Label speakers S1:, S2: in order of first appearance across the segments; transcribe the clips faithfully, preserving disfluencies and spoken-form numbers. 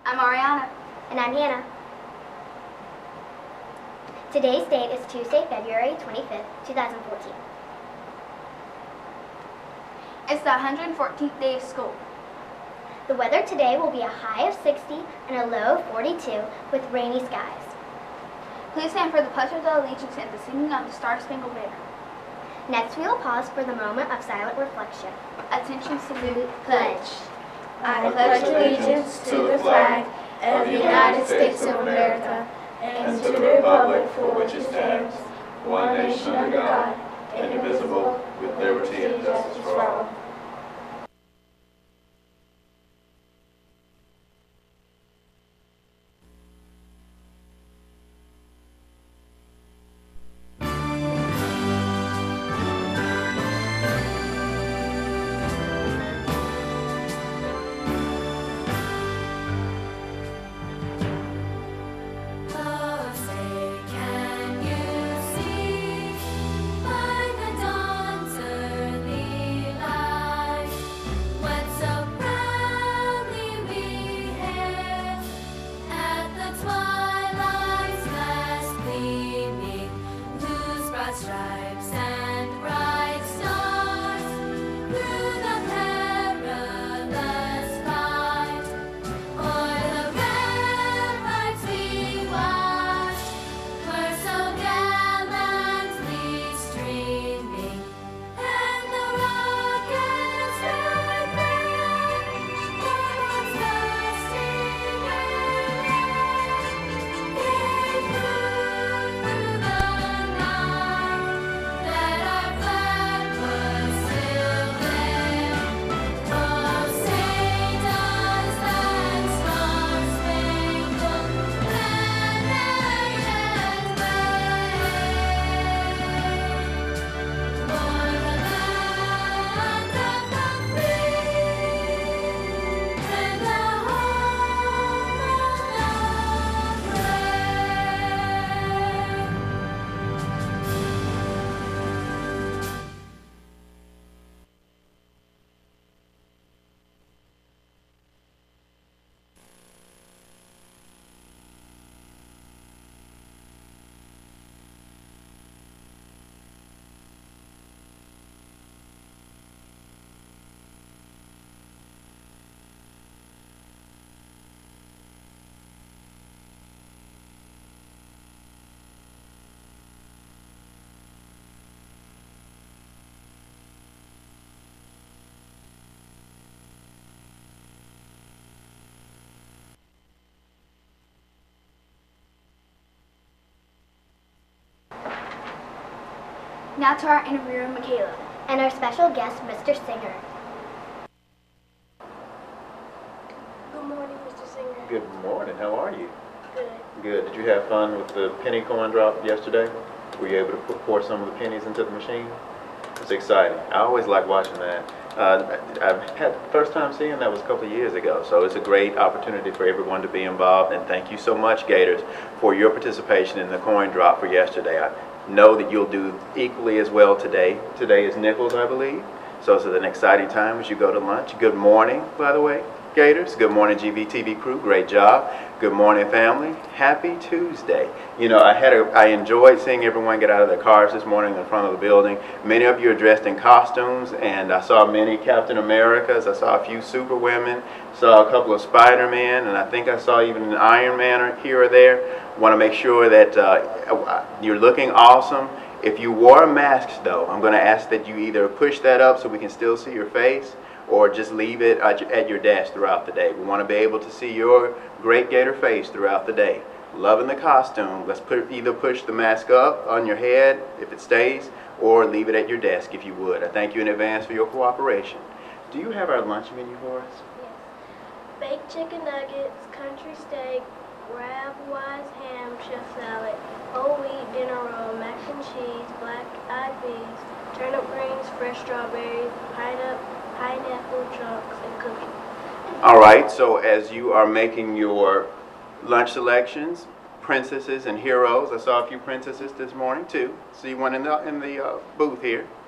S1: I'm Ariana.
S2: And I'm Hannah. Today's date is Tuesday, February twenty-fifth, two thousand fourteen.
S1: It's the one hundred fourteenth day of school.
S2: The weather today will be a high of sixty and a low of forty-two with rainy skies.
S1: Please stand for the Pledge of Allegiance and the singing of the Star-Spangled Banner.
S2: Next, we will pause for the moment of silent reflection.
S1: Attention, salute,
S2: Pledge.
S3: I pledge allegiance to the flag of the United States of America and to the republic for which it stands, one nation under God, indivisible, with liberty and justice for all.
S1: Now to our interviewer, Michaela.
S2: And our special guest, Mister Singer.
S4: Good morning, Mister Singer.
S5: Good morning. How are you?
S4: Good.
S5: Good. Did you have fun with the penny coin drop yesterday? Were you able to put, pour some of the pennies into the machine? It's exciting. I always like watching that. Uh, I've had first time seeing that was a couple of years ago, so it's a great opportunity for everyone to be involved. And thank you so much, Gators, for your participation in the coin drop for yesterday. I know that you'll do equally as well today. Today is nickels, I believe. So it's an exciting time as you go to lunch. Good morning, by the way, Gators. Good morning, G V E T V crew. Great job. Good morning, family. Happy Tuesday. You know, I had a, I enjoyed seeing everyone get out of their cars this morning in front of the building. Many of you are dressed in costumes, and I saw many Captain Americas. I saw a few Super Women. Saw a couple of Spider-Man, and I think I saw even an Iron Man here or there. Want to make sure that uh, you're looking awesome. If you wore masks, though, I'm going to ask that you either push that up so we can still see your face, or just leave it at your desk throughout the day. We want to be able to see your great Gator face throughout the day. Loving the costume. Let's put, either push the mask up on your head if it stays, or leave it at your desk if you would. I thank you in advance for your cooperation. Do you have our lunch menu for us?
S4: Yes. Baked chicken nuggets, country steak, crab-wise ham, chef salad, whole wheat dinner roll, mac and cheese, black eyed peas, turnip greens, fresh strawberries, pineapple, pineapple chunks, and cookies.
S5: All right, so as you are making your lunch selections, princesses and heroes, I saw a few princesses this morning too. See one in the, in the uh, booth here.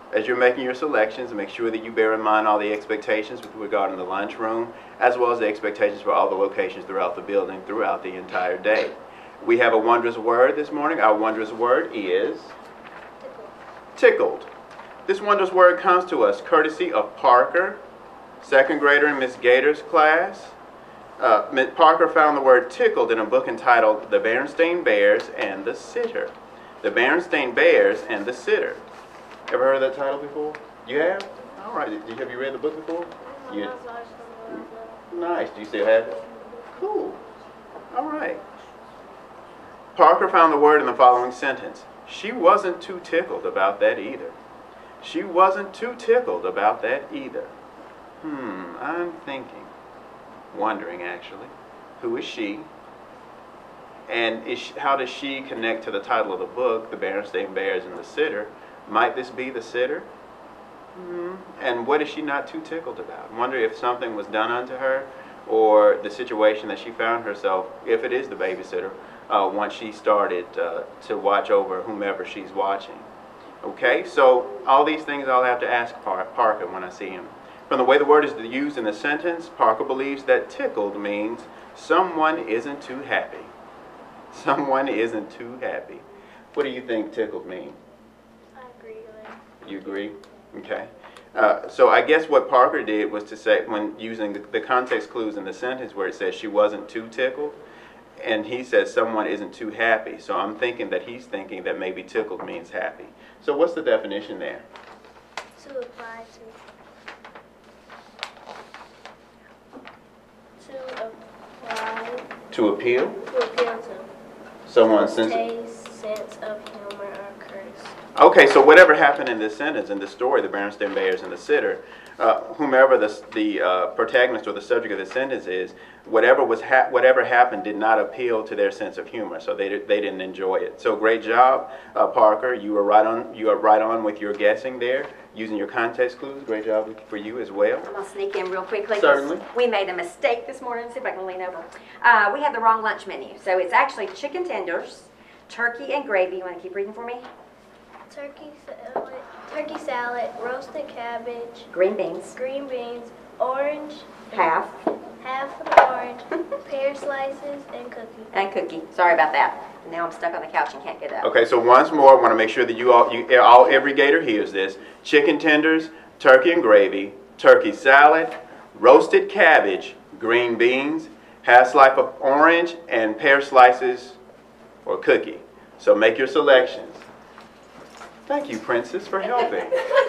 S5: As you're making your selections, make sure that you bear in mind all the expectations with regard to the lunchroom, as well as the expectations for all the locations throughout the building throughout the entire day. We have a wondrous word this morning. Our wondrous word is tickled. This wondrous word comes to us courtesy of Parker, second grader in Miss Gator's class. Uh, Miss Parker found the word tickled in a book entitled The Berenstain Bears and the Sitter. The Berenstain Bears and the Sitter. Ever heard that title before? You have? All right. Did you, have you read the book before? You, nice. Do you still have it? Cool. All right. Parker found the word in the following sentence. She wasn't too tickled about that either. She wasn't too tickled about that either. Hmm, I'm thinking, wondering actually, who is she? And is she, how does she connect to the title of the book, The Berenstain Bears and the Sitter? Might this be the sitter? Hmm. And what is she not too tickled about? Wonder if something was done unto her, or the situation that she found herself, if it is the babysitter, uh, once she started uh, to watch over whomever she's watching. Okay, so all these things I'll have to ask Par Parker when I see him. From the way the word is used in the sentence, Parker believes that tickled means someone isn't too happy. Someone isn't too happy. What do you think tickled means?
S4: I agree with it.
S5: You agree? Okay. Uh, so I guess what Parker did was to say, when using the, the context clues in the sentence where it says she wasn't too tickled, and he says someone isn't too happy. So I'm thinking that he's thinking that maybe tickled means happy. So what's the definition there?
S4: To apply to. To apply.
S5: To appeal?
S4: To appeal to.
S5: Someone's sense.
S4: Taste, sense of humor, or courtesy.
S5: Okay, so whatever happened in this sentence, in this story, the Berenstain Bears and the Sitter, uh, whomever the, the uh, protagonist or the subject of the sentence is, whatever was ha whatever happened did not appeal to their sense of humor, so they, they didn't enjoy it. So great job, uh, Parker. You were right on. You are right on with your guessing there, using your context clues. Great job for you as well.
S6: I'm going to sneak in real quickly. 'Cause
S5: Certainly.
S6: We made a mistake this morning. See if I can lean over. Uh, we have the wrong lunch menu. So it's actually chicken tenders, turkey and gravy. You want to keep reading for me?
S4: Turkey salad, turkey salad, roasted cabbage,
S6: Green beans,
S4: green beans, orange,
S6: half,
S4: half an orange, pear slices, and cookie.
S6: and cookie. Sorry about that. Now I'm stuck on the couch and can't get up.
S5: Okay, so once more, I want to make sure that you all, you, all, every Gator hears this. Chicken tenders, turkey and gravy, turkey salad, roasted cabbage, green beans, half slice of orange, and pear slices or cookie. So make your selections. Thank you, Princess, for helping.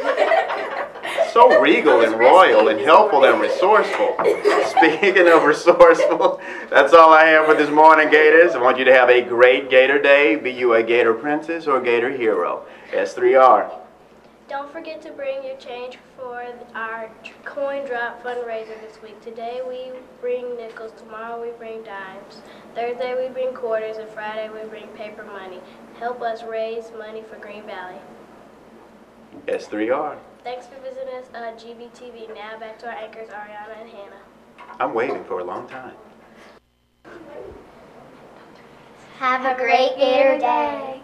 S5: So regal and royal and helpful and resourceful. Speaking of resourceful, that's all I have for this morning, Gators. I want you to have a great Gator Day. Be you a Gator Princess or Gator Hero. S three R.
S4: Don't forget to bring your change for our Coin Drop Fundraiser this week. Today we bring nickels, tomorrow we bring dimes, Thursday we bring quarters, and Friday we bring paper money. Help us raise money for Green Valley.
S5: S three R.
S4: Thanks for visiting us at G V T V. Now back to our anchors, Ariana and Hannah.
S5: I'm waiting for a long time.
S2: Have a great Gator Day.